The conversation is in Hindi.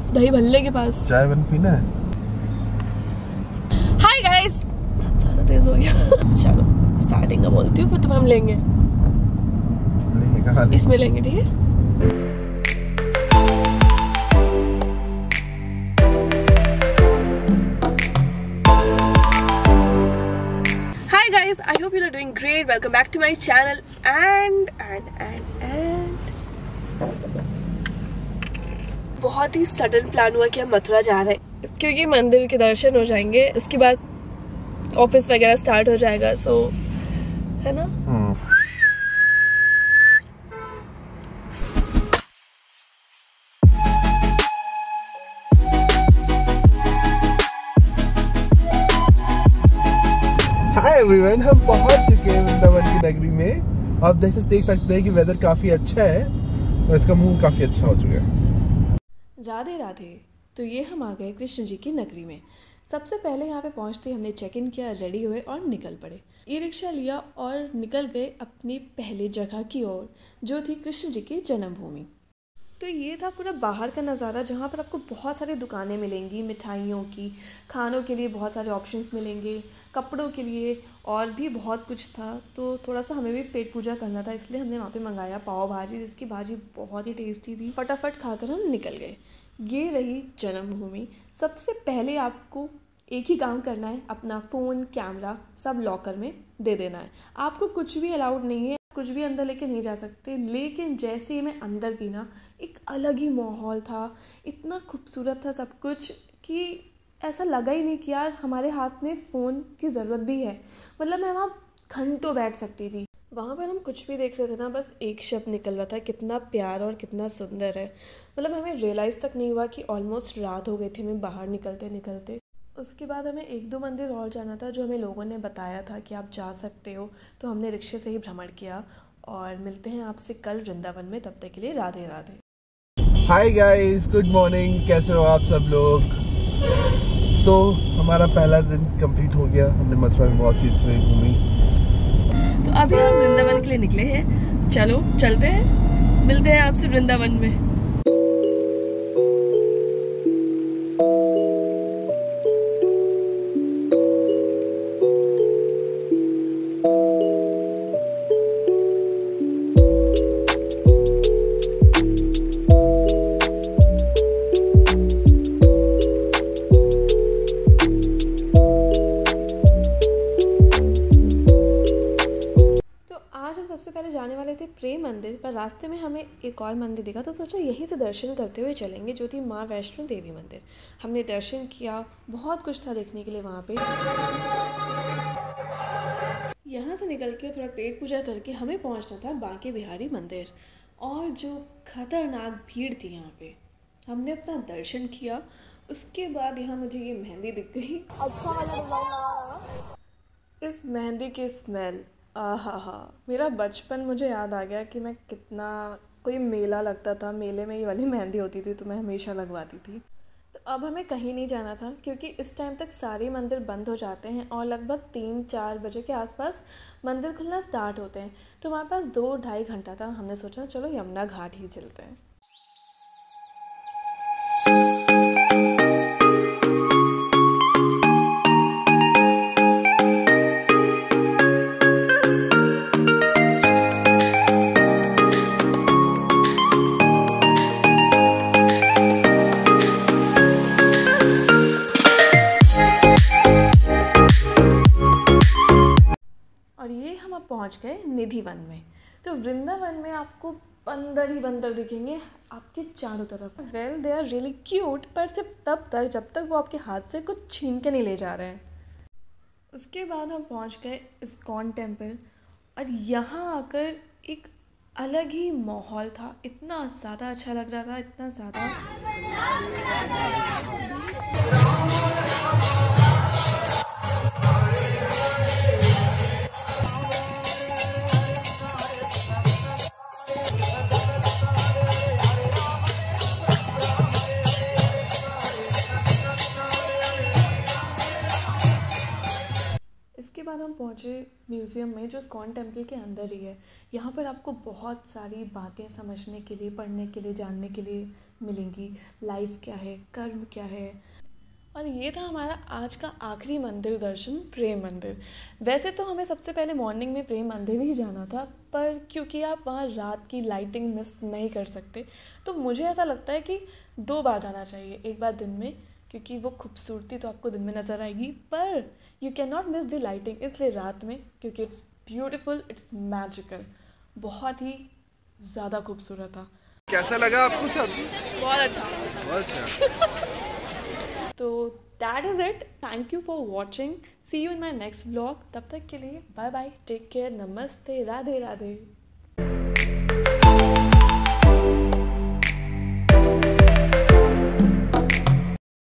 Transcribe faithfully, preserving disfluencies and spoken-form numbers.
दही भल्ले के पास। चाय बन पीना है। हाय गाइस, ज्यादा तेज हो गया। चलो स्टार्टिंग का बोलती हूँ, फिर तुम्हें हम लेंगे। नहीं, कहाँ ले? इसमें लेंगे, ठीक है? Hi guys, I hope you are doing great. Welcome back to my channel and and and and बहुत ही सडन प्लान हुआ कि हम मथुरा जा रहे हैं, क्योंकि मंदिर के दर्शन हो जाएंगे, उसके बाद ऑफिस वगैरह स्टार्ट हो जाएगा। सो है ना। हाय एवरीवन, हम पहुंच चुके हैं वृंदावन की नगरी में। आप देख देख सकते हैं कि वेदर काफी अच्छा है और इसका मुंह काफी अच्छा हो चुका है। राधे राधे। तो ये हम आ गए कृष्ण जी की नगरी में। सबसे पहले यहाँ पे पहुँचते हमने चेक इन किया, रेडी हुए और निकल पड़े। ई रिक्शा लिया और निकल गए अपनी पहली जगह की ओर, जो थी कृष्ण जी की जन्मभूमि। तो ये था पूरा बाहर का नज़ारा, जहाँ पर आपको बहुत सारी दुकानें मिलेंगी मिठाइयों की, खानों के लिए बहुत सारे ऑप्शंस मिलेंगे, कपड़ों के लिए और भी बहुत कुछ था। तो थोड़ा सा हमें भी पेट पूजा करना था, इसलिए हमने वहाँ पे मंगाया पाव भाजी, जिसकी भाजी बहुत ही टेस्टी थी। फटाफट खाकर हम निकल गए। ये रही जन्मभूमि। सबसे पहले आपको एक ही काम करना है, अपना फ़ोन कैमरा सब लॉकर में दे देना है। आपको कुछ भी अलाउड नहीं है, कुछ भी अंदर लेके नहीं जा सकते। लेकिन जैसे ही मैं अंदर गई ना, एक अलग ही माहौल था। इतना खूबसूरत था सब कुछ कि ऐसा लगा ही नहीं कि यार हमारे हाथ में फ़ोन की ज़रूरत भी है। मतलब मैं वहाँ घंटों बैठ सकती थी। वहाँ पर हम कुछ भी देख रहे थे ना, बस एक शब्द निकल रहा था, कितना प्यार और कितना सुंदर है। मतलब हमें रियलाइज़ तक नहीं हुआ कि ऑलमोस्ट रात हो गई थी हमें बाहर निकलते निकलते। उसके बाद हमें एक दो मंदिर और जाना था, जो हमें लोगों ने बताया था कि आप जा सकते हो। तो हमने रिक्शे से ही भ्रमण किया और मिलते हैं आपसे कल वृंदावन में। तब तक के लिए Radhe Radhe. Hi guys, good morning. कैसे हो आप सब लोग? सो so, हमारा पहला दिन कंप्लीट हो गया। हमने मथुरा में बहुत चीज़ घूमी। तो अभी हम वृंदावन के लिए निकले हैं। चलो चलते हैं, मिलते हैं आपसे वृंदावन में। सबसे पहले जाने वाले थे प्रेम मंदिर, पर रास्ते में हमें एक और मंदिर दिखा, तो सोचा यहीं से दर्शन करते हुए चलेंगे, जो थी माँ वैष्णो देवी मंदिर। हमने दर्शन किया, बहुत कुछ था देखने के लिए वहाँ पे। यहाँ से निकल के थोड़ा पेट पूजा करके हमें पहुँचना था बांके बिहारी मंदिर। और जो खतरनाक भीड़ थी यहाँ पे, हमने अपना दर्शन किया। उसके बाद यहाँ मुझे ये मेहंदी दिख गई। अच्छा वाला डिजाइन लगा। इस मेहंदी की स्मेल, आहा हा, मेरा बचपन मुझे याद आ गया कि मैं कितना, कोई मेला लगता था, मेले में ये वाली मेहंदी होती थी तो मैं हमेशा लगवाती थी। तो अब हमें कहीं नहीं जाना था, क्योंकि इस टाइम तक सारे मंदिर बंद हो जाते हैं और लगभग तीन चार बजे के आसपास मंदिर खुलना स्टार्ट होते हैं। तो हमारे पास दो ढाई घंटा था। हमने सोचा चलो यमुना घाट ही चलते हैं। पहुंच गए निधि वन में। तो वृंदावन में आपको बंदर ही बंदर दिखेंगे आपके चारों तरफ। Well they are really cute, पर सिर्फ तब तक जब तक वो आपके हाथ से कुछ छीन के नहीं ले जा रहे हैं। उसके बाद हम पहुंच गए इस्कॉन टेम्पल, और यहाँ आकर एक अलग ही माहौल था। इतना ज़्यादा अच्छा लग रहा था, इतना ज़्यादा। बाद हम पहुँचे म्यूज़ियम में, जो इस्कॉन टेम्पल के अंदर ही है। यहाँ पर आपको बहुत सारी बातें समझने के लिए, पढ़ने के लिए, जानने के लिए मिलेंगी, लाइफ क्या है, कर्म क्या है। और ये था हमारा आज का आखिरी मंदिर दर्शन, प्रेम मंदिर। वैसे तो हमें सबसे पहले मॉर्निंग में प्रेम मंदिर ही जाना था, पर क्योंकि आप वहाँ रात की लाइटिंग मिस नहीं कर सकते, तो मुझे ऐसा लगता है कि दो बार जाना चाहिए। एक बार दिन में, क्योंकि वो खूबसूरती तो आपको दिन में नज़र आएगी, पर you can not miss the lighting, इसलिए रात में, क्योंकि इट्स ब्यूटिफुल, इट्स मैजिकल, बहुत ही ज़्यादा खूबसूरत था। कैसा लगा आपको सब? बहुत अच्छा, बहुत अच्छा। तो that is it. Thank you for watching, see you in my next vlog. तब तक के लिए बाय बाय, टेक केयर, नमस्ते, राधे राधे।